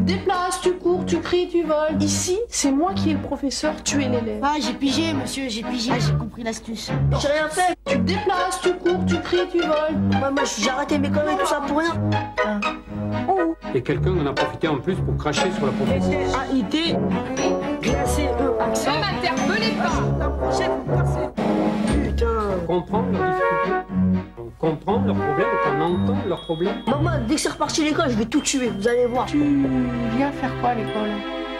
déplaces, tu cours, tu cries, tu voles. Ici, c'est moi qui est le professeur, tu es l'élève. Ah, j'ai pigé, monsieur, j'ai pigé. Ah, j'ai compris l'astuce. J'ai rien fait. Tu te déplaces, tu cours, tu cries, tu voles. Moi, j'ai arrêté mes conneries, tout ça pour rien. Oh. Et quelqu'un en a profité en plus pour cracher sur la professeure. A-I-T, glacé, accent. Ne m'interpellez pas. Putain. Comprendre leurs difficultés, on comprend leurs problèmes, qu'on entend leurs problèmes. Maman, dès que c'est reparti à l'école, je vais tout tuer, vous allez voir. Tu viens faire quoi à l'école?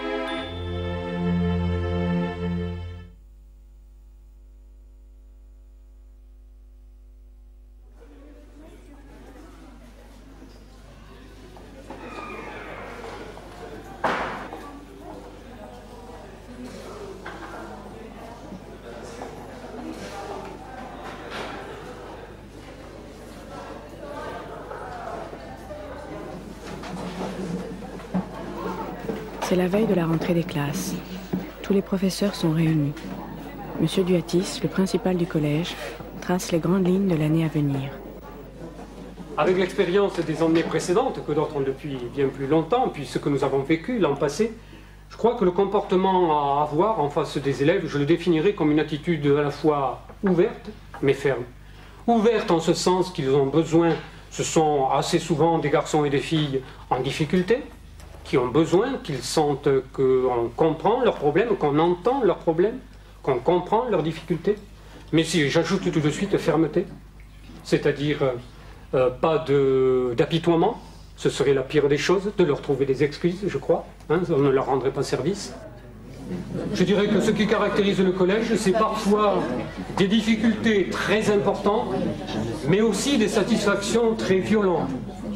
C'est la veille de la rentrée des classes. Tous les professeurs sont réunis. Monsieur Duatis, le principal du collège, trace les grandes lignes de l'année à venir. Avec l'expérience des années précédentes, que d'autres ont depuis bien plus longtemps, puis ce que nous avons vécu l'an passé, je crois que le comportement à avoir en face des élèves, je le définirais comme une attitude à la fois ouverte, mais ferme. Ouverte en ce sens qu'ils ont besoin, ce sont assez souvent des garçons et des filles en difficulté, qui ont besoin, qu'ils sentent qu'on comprend leurs problèmes, qu'on entend leurs problèmes, qu'on comprend leurs difficultés. Mais si j'ajoute tout de suite fermeté, c'est-à-dire pas d'apitoiement, ce serait la pire des choses, de leur trouver des excuses, je crois, hein, on ne leur rendrait pas service. Je dirais que ce qui caractérise le collège, c'est parfois des difficultés très importantes, mais aussi des satisfactions très violentes.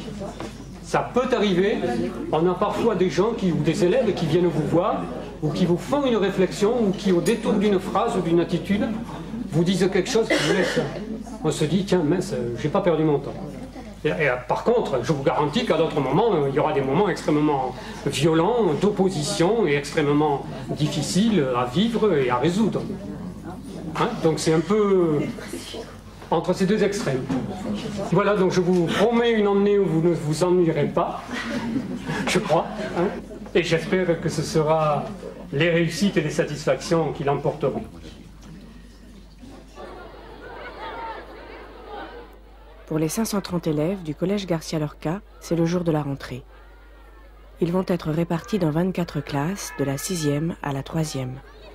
Ça peut arriver, on a parfois des gens ou des élèves qui viennent vous voir, ou qui vous font une réflexion, ou qui au détour d'une phrase ou d'une attitude, vous disent quelque chose qui vous laisse. On se dit, tiens, mince, j'ai pas perdu mon temps. Et, par contre, je vous garantis qu'à d'autres moments, il y aura des moments extrêmement violents, d'opposition, et extrêmement difficiles à vivre et à résoudre. Hein? Donc c'est un peu entre ces deux extrêmes. Voilà, donc je vous promets une année où vous ne vous ennuierez pas, je crois, hein, et j'espère que ce sera les réussites et les satisfactions qui l'emporteront. Pour les 530 élèves du collège Garcia Lorca, c'est le jour de la rentrée. Ils vont être répartis dans 24 classes, de la 6e à la 3e.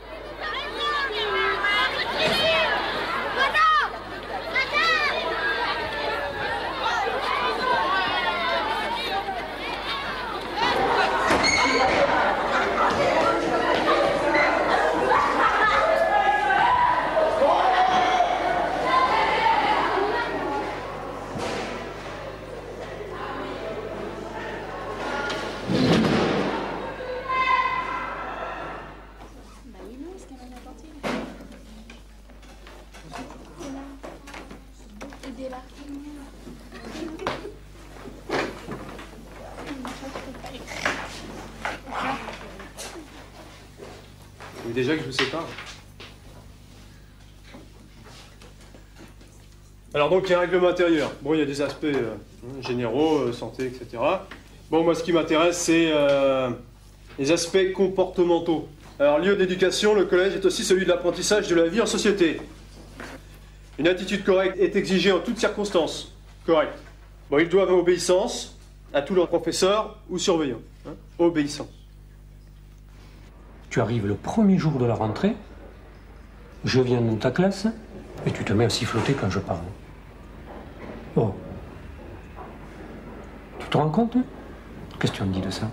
Déjà que je vous sépare. Alors donc il y a un règlement intérieur. Bon, il y a des aspects généraux, santé, etc. Bon, moi ce qui m'intéresse, c'est les aspects comportementaux. Alors lieu d'éducation, le collège est aussi celui de l'apprentissage de la vie en société. Une attitude correcte est exigée en toutes circonstances. Correct. Bon, ils doivent obéissance à tous leurs professeurs ou surveillants. Hein, obéissance. Tu arrives le premier jour de la rentrée, je viens dans ta classe, et tu te mets à siffloter quand je parle. Oh. Tu te rends compte? Qu'est-ce que tu en dis de ça?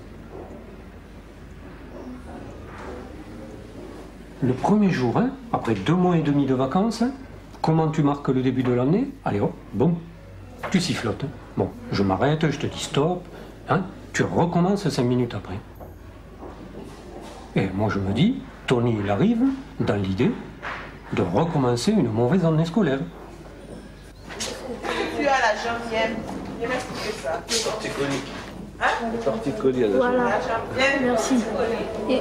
Le premier jour, hein, après 2 mois et demi de vacances, comment tu marques le début de l'année? Allez hop, bon, tu sifflotes. Bon, je m'arrête, je te dis stop, hein, tu recommences 5 minutes après. Et moi je me dis, Tony il arrive dans l'idée de recommencer une mauvaise année scolaire. Tu as la jambienne, viens m'expliquer ça. Torticolis. Hein? Torticolis à la Voilà. jambe. La jambienne. Merci. Et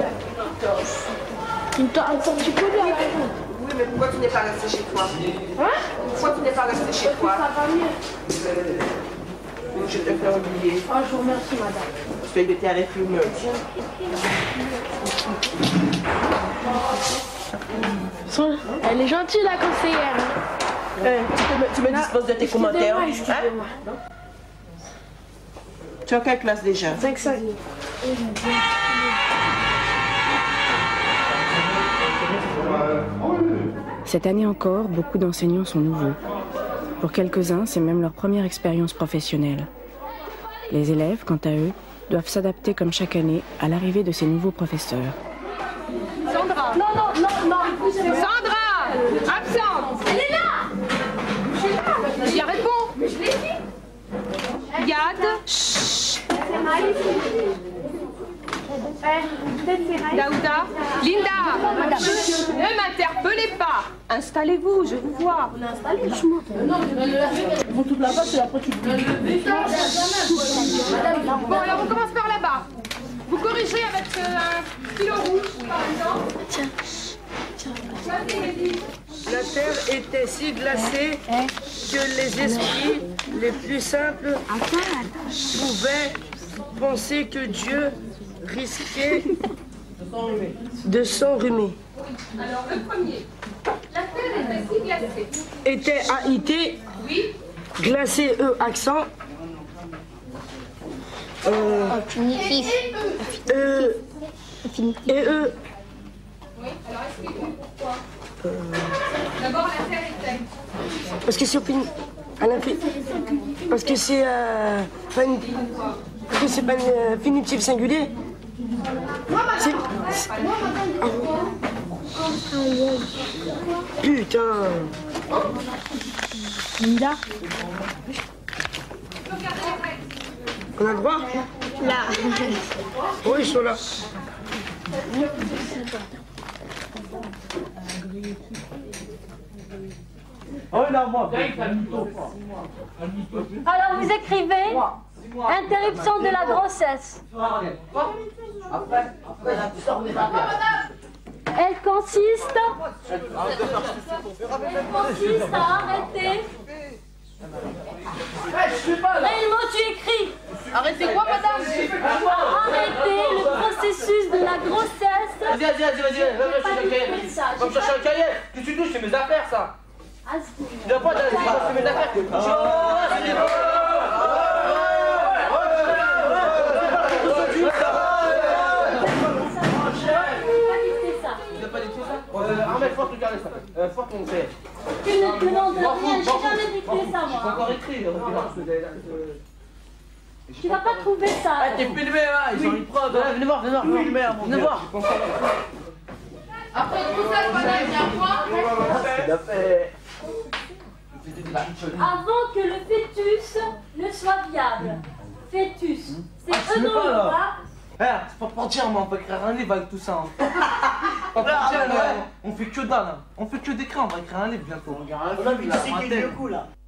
un torticolis à la jambe. Oui, mais pourquoi tu n'es pas resté chez toi? Hein? Pourquoi tu n'es pas resté chez toi? Ça va mieux. Je te fais oublier. Ah, je vous remercie, madame. Parce qu'il était à l'imprimeur. Elle est gentille, la conseillère. Tu me disposes de tes commentaires. Excusez-moi. Tu as quelle classe déjà? 5-5. Cette année encore, beaucoup d'enseignants sont nouveaux. Pour quelques-uns, c'est même leur première expérience professionnelle. Les élèves, quant à eux, doivent s'adapter comme chaque année à l'arrivée de ces nouveaux professeurs. Sandra. Non, non, non, non. Sandra. Absente. Elle est là. Je suis là. Je la réponds. Mais je l'ai dit. Yad. Daouda. Linda. Ne m'interpellez pas. Installez-vous, je vous vois. On est installé. Ils vont toute la base et après tu Bon, alors on commence par là-bas. Vous corrigez avec un stylo rouge, par exemple. La terre était si glacée que les esprits les plus simples pouvaient penser que Dieu risquait de s'enrhumer. Alors le premier. La terre était si glacée. Était AIT, Oui. glacé accent. Infinitif. Et Oui, alors expliquez pourquoi. D'abord la terre était. parce que c'est parce que c'est pas une, parce que c'est pas un infinitif singulier. Putain. Linda. On a le droit? Là. Oui, ils sont là. Alors vous écrivez interruption de la grossesse. Elle consiste à arrêter. Réellement tu écris. Arrêtez quoi, madame? Arrêter le processus de la grossesse. Vas-y, va me chercher un cahier. Qu'est-ce que tu touches? C'est mes affaires, ça. Tu dois pas d'aller c'est mes affaires. Ahmed, faut regarder ça. Faut ton cahier. Tu ne te demandes rien, j'ai jamais dicté ça J'ai pas moi. encore écrit. Tu vas pas trouver ça. T'es filmé là, ils ont une preuve. Venez voir, venez voir. Après tout ça, madame, il y a quoi? Avant que le fœtus ne soit viable. Fœtus, c'est eux dans le bas. C'est pas pour dire, mais on peut écrire un livre avec tout ça. Pas pour dire, on fait que dalle. On fait que d'écrire, on va écrire un livre bientôt. On a vu que c'est le coup là.